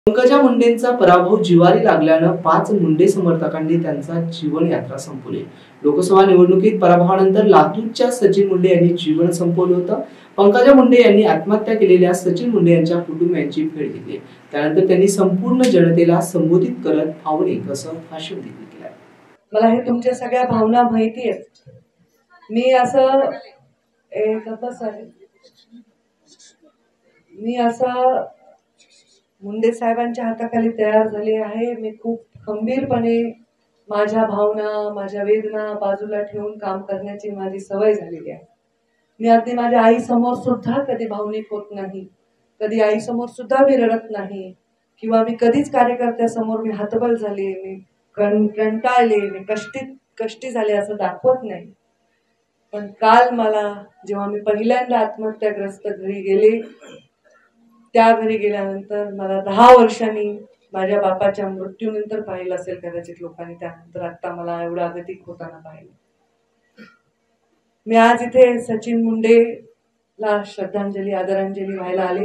पंकजा मुंडेंचा पराभव जिव्हारी लागल्यानं 5 मुंडे समर्थकांनी त्यांचा जीवन यात्रा संपवली। लोकसभा निवडणुकीत पराभवानंतर लातूरच्या सचिन मुंडे यांनी जीवन संपवलं होतं। पंकजा मुंडे यांनी आत्महत्या केलेल्या सचिन मुंडे यांच्या कुटुंबियांची भेट घेतली। त्यानंतर त्यांनी संपूर्ण जनतेला संबोधित करत भावनिक असं भाषण दिलं। मला हे तुमच्या सगळ्या भावना माहिती आहेत। मी असं मुंडे साहेबांच्या हाताखाली तयार झाले आहे। मी खूप खंबीरपणे माझ्या भावना, माझ्या वेदना बाजूला ठेवून काम करण्याची माझी सवय झालेली आहे। मी अगदी माझ्या आई समोर सुद्धा कधी भावनिक होत नाही, कधी आई समोर सुद्धा मी रडत नाही, किंवा मी कधीच कार्यकर्त्यासमोर मी हतबल झाले, मी कंटाळले, मी कष्टी झाले असं दाखवत नाही। पण काल मला जेव्हा मी पहिल्यांदा आत्महत्याग्रस्त घरी गेले, त्या घरी गेल्यानंतर मला 10 वर्षांनी माझ्या बापाच्या मृत्यूनंतर पाहिलं असेल कदाचित लोकांनी, त्यानंतर आता मला एवढा अगतिक होताना पाहिलं। मी आज इथे सचिन मुंडेला श्रद्धांजली आदरांजली व्हायला आले।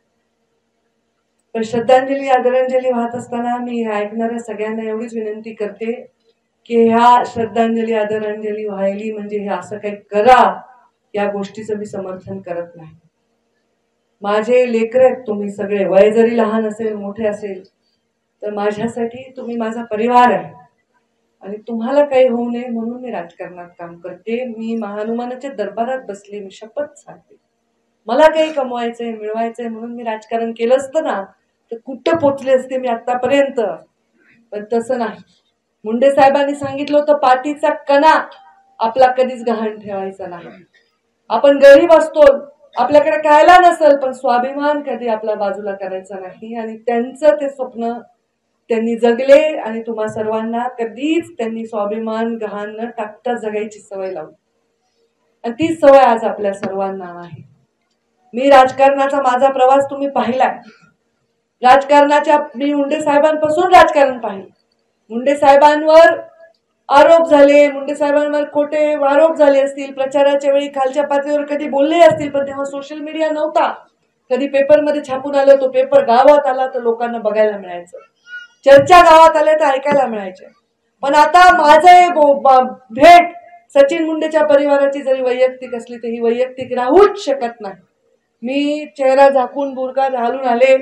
पण श्रद्धांजली आदरांजली वाहत असताना मी ऐकणाऱ्या सगळ्यांना एवढीच विनंती करते की ह्या श्रद्धांजली आदरांजली व्हायली म्हणजे हे असं काही करा, या गोष्टीचं मी समर्थन करत नाही। माझे लेकर आहेत तुम्ही सगळे, वय जरी लहान असेल मोठे असेल तर माझ्यासाठी तुम्ही माझा परिवार आहे, आणि तुम्हाला काही होऊ नये म्हणून मी राजकारणात काम करते। मी महानुमानाच्या दरबारात बसले, मी शपथ सांगते, मला काही कमवायचंय मिळवायचंय म्हणून मी राजकारण केलं असतं ना तर कुठं पोचले असते मी आतापर्यंत। पण तसं नाही। मुंडे साहेबांनी सांगितलं होतं, पाठीचा कणा आपला कधीच गहाण ठेवायचा नाही। आपण गरीब असतो, आपल्याकडे खायला नसेल, पण स्वाभिमान कधी आपला बाजूला करायचा नाही। आणि त्यांचं ते स्वप्न त्यांनी जगले, आणि तुम्हा सर्वांना कधीच त्यांनी स्वाभिमान गहाण न टाकता जगायची सवय लावली, आणि ती सवय आज आपल्या सर्वांना आहे। मी राजकारणाचा माझा प्रवास तुम्ही पाहिलाय। राजकारणाच्या मी मुंडे साहेबांपासून राजकारण पाहिलं। मुंडे साहेबांवर आरोप झाले, मुंडे साहेबांवर खोटे आरोप झाले असतील, प्रचाराच्या वेळी खालच्या पातळीवर कधी बोलले असतील, पण तेव्हा सोशल मीडिया नव्हता। कधी पेपरमध्ये छापून आलं, तो पेपर गावात आला तर लोकांना बघायला मिळायचं, चर्चा गावात आल्या तर ऐकायला मिळायच्या। पण आता माझं भेट सचिन मुंडेच्या परिवाराची जरी वैयक्तिक असली तरी वैयक्तिक राहूच शकत नाही। मी चेहरा झाकून बुरका घालून आले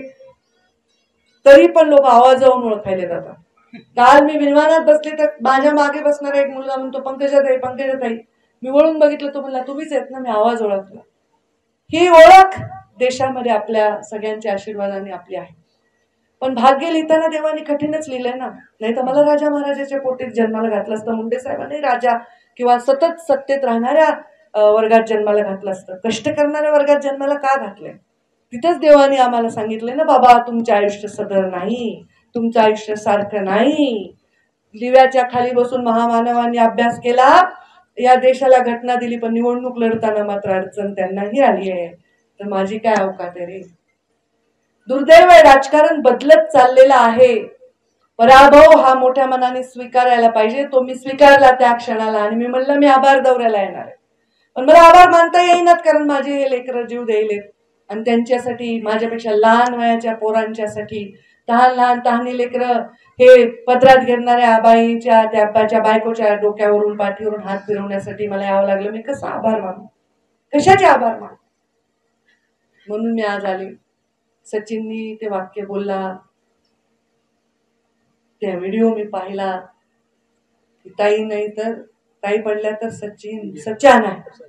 तरी पण लोक आवाजावरून ओळखायला जातात। काल मी विमानात बसले तर माझ्या मागे बसणारा एक मुलगा म्हणतो, पंकजाताई पंकजाताई। मी वळून बघितलं, तो म्हणला तुम्हीच आहेत ना, मी आवाज ओळखला। ही ओळख देशामध्ये आपल्या सगळ्यांच्या आशीर्वादाने आपली आहे। पण भाग्य लिहिताना देवाने कठीणच लिहिलंय ना, नाही तर मला राजा महाराजाच्या पोटीत जन्माला घातलं असतं। मुंडे साहेबांनी राजा किंवा सतत सत्तेत राहणाऱ्या वर्गात जन्माला घातलं असतं, कष्ट करणाऱ्या वर्गात जन्माला का घातलंय? तिथंच देवाने आम्हाला सांगितलंय ना, बाबा तुमचं आयुष्य सदर नाही, तुमचं आयुष्य सारखं नाही। दिव्याच्या खाली बसून महामानवांनी अभ्यास केला, या देशाला घटना दिली, पण निवडणूक लढताना मात्र अडचण त्यांनाही आली आहे। तर माझी काय अवकात आहे रे? दुर्दैव आहे, राजकारण बदलत चाललेलं आहे। पराभव हा मोठ्या मनाने स्वीकारायला पाहिजे, तो मी स्वीकारला त्या क्षणाला, आणि मी म्हणलं मी आभार दौऱ्याला येणार आहे। पण मला आभार मानता येईनात, कारण माझे हे लेकरं जीव द्यायलेत, आणि त्यांच्यासाठी माझ्यापेक्षा लहान वयाच्या पोरांच्यासाठी लहान तहानी लेकरं हे पदरात घेणाऱ्या बाईच्या त्या बायकोच्या डोक्यावरून पाठीवरून हात फिरवण्यासाठी मला यावं लागलं। मी कसं आभार मानू, कशाचे आभार मानू? म्हणून मी आज आले। सचिननी ते वाक्य बोलला, त्या व्हिडिओ मी पाहिला, ताई नाही तर ताई पडल्या तर सचिन सच्चा नाही।